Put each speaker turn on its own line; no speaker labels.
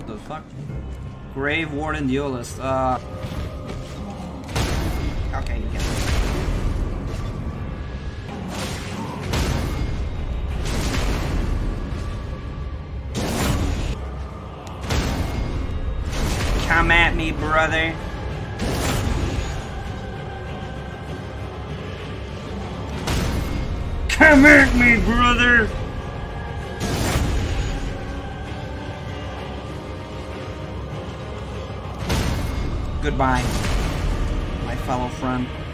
The fuck? Grave Warden Duelist. Okay, you get it. Come at me, brother. Come at me, brother. Goodbye, my fellow friend.